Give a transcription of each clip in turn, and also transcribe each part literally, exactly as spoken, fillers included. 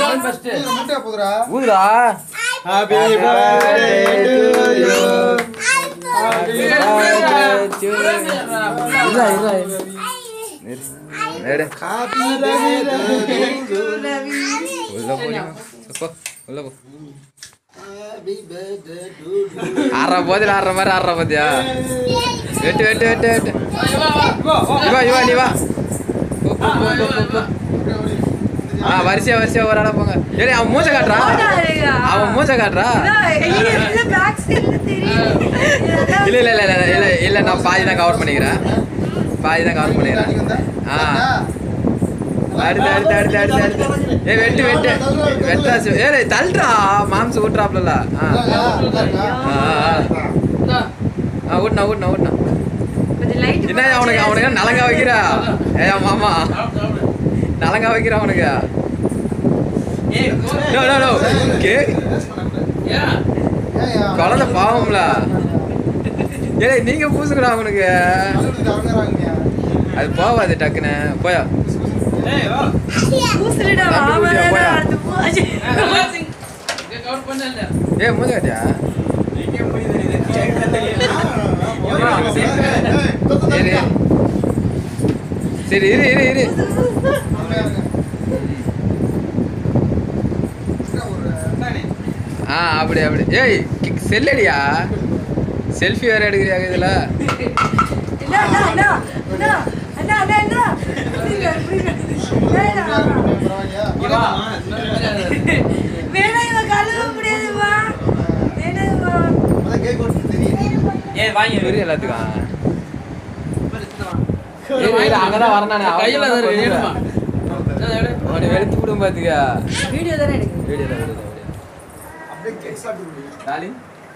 ஊதுடா. Happy birthday to you. Happy birthday to you. இல்ல இல்ல. நேரே. Happy birthday to you. உள்ள போ. போ. உள்ள போ. Happy birthday to you. ஆற போதில ஆற மாதிரி ஆற போதியா? வெட்டு வெட்டு வெட்டு வெட்டு. இவா இவா நீ வா. போ போ போ போ. ஆ வரிசையா வரிசையா ஒரு ஆளா போங்க. ஏய் அவன் மூஞ்ச காட்றா. அவன் மூஞ்ச காட்றா. இல்ல பேக் சைடுல தெரியுது. இல்ல இல்ல இல்ல இல்ல இல்ல நான் பாதி தான் கவர் பண்ணிக்கிறேன். பாதி தான் கவர் பண்ணிக்கிறேன். ஆ அடுத்து அடுத்து அடுத்து அடுத்து அடுத்து. ஏய் வெட்டு வெட்டு. வெட்டாச்சு. ஏய் தள்ளுடா மாம்ஸ் ஊட்றாப்லல. ஆ ஆ ஆ ஊட்னா ஊட்னா ஊட்னா. கொஞ்சம் லைட். என்ன அவனுக்கு அவனுக்கு நலங்கா வைக்கிறா. ஏய் மாமா. நலங்கா வைக்கிறா அவனுக்கு. ஏய் நோ நோ நோ. கே யா குழந்தை பாவம்ல. ஏய் நீங்க பூசுங்கடா அவனுக்கு. அது போவாது டக்குன்னு. போயா. ஏய் வா. பூசுறடா மாமா அடுத்து போச்சு. இங்க கவர் பண்ணல. ஏய் மூஞ்ச காட்டியா? நீங்க போய் தெரியுது. சரி இரு இரு இரு. ஆ அப்படி அப்படி. ஏய் செல்லடியா செல்ஃபி வேற எடுக்கிறியா இதுல? அண்ணா அண்ணா அண்ணா அண்ணா அண்ணா அண்ணா வேணா இவ கழுவ முடியாதுமா. வேணா அத கேக் போட்டு தெரியும். ஏய் வாங்கி வெரி எல்லாத்துக்கும். ஏய் அங்கதான் வரனானே கையில தான் வேணுமா? ஓடி வெளுத்து விடும் பாத்துக்க. வீடியோ தானே எடுக்கு. வீடியோ தான் எடுக்கு. அப்படியே கேக் சாப்பிடு டாலி.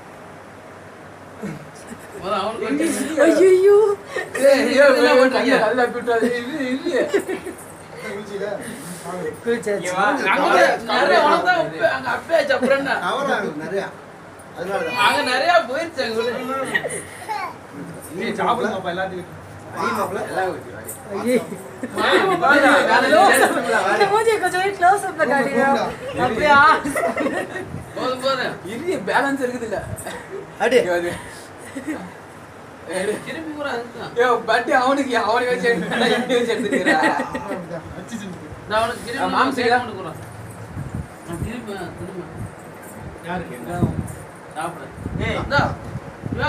போடா அவனுக்கு. ஐயோ ஏய் இதெல்லாம் ஓட்றீங்க. நல்லா கூட்டாது. இது இல்ல. குளிச்சிடா. குளிச்சாச்சு. அங்க நிறைய வளர்ந்தா அங்க அப்பே சப்றன்னா. அவரா நிறைய. அதனால அங்க நிறைய போயிடுச்சாங்க உள்ள. நீ சாப்பிடுங்கப்பா எல்லாத்தையும். நீ மாப்ள எல்லாம் ஊத்தி வாடி. ஐயே. மாமா பாரு காலையில இந்த மூஞ்சி கொஞ்சம் க்ளோஸ் அப்ல காட்டுங்க. அப்படியே போடு போடு. இது பேலன்ஸ் இருக்குது இல்ல. அடி. ஏய் திருப்பி போறா அதுதான். ஏய் பட்டி அவனுக்கு அவனை வச்சு எடுத்துடா இங்க வச்சு எடுத்துக்கறா. நான் அவனுக்கு திருப்பி மாம் செய்யலாம் கொண்டு போறேன். நான் திருப்பி திரும்ப. யாருக்கு என்ன? சாப்பிடு. ஏய் இந்தா. வா.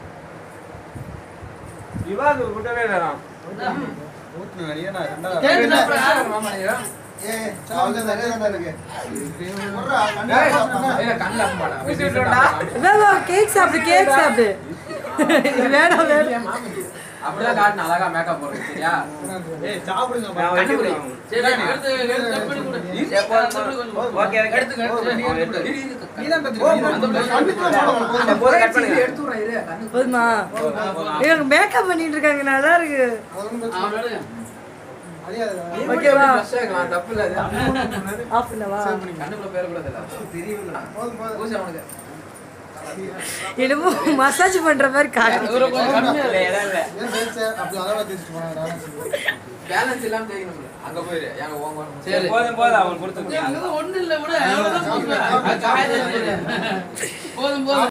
இவாது விட்டவே வேணாம். ஊத்து நிறைய நான் ரெண்டா. கேக்குதா மாமா நீ? ஏய் சாவுங்க நிறைய தான் இருக்கு. போறா கண்ணா. ஏய் கண்ணல அம்மாடா. வா வா கேக் சாப்பிடு கேக் சாப்பிடு. இது வேணாம் வேணாம். அப்படியே காட்டு அழகா மேக்கப் போடுறது சரியா? ஏய் சாப்பிடுங்க பா. கண்ணு புடி. சரி எடுத்து எடுத்து கட் பண்ணி கொடு. ஓகே எடுத்து எடுத்து நீ தான் பத்தி அந்த போற கட் பண்ணி எடுத்து விடுறா இரு கண்ணு போதுமா? இவங்க மேக்கப் பண்ணிட்டு இருக்காங்க நல்லா இருக்கு. ஓகேவா? தப்பு இல்ல அது. ஆஃப் பண்ணவா? கண்ணுக்குள்ள பேர கூட தெரியல. தெரியல. போதும் போதும். பூசை அவனுக்கு. என்னமோ மசாஜ் பண்ற மாதிரி காட்டு. பேலன்ஸ் இல்லாம தேய்க்கணும். அங்க போயிரு. எங்க ஓங்க. சரி போதும் போதும் அவன் கொடுத்து. அங்க ஒண்ணு இல்ல விடு. அவ்வளவுதான் போதும் போதும்.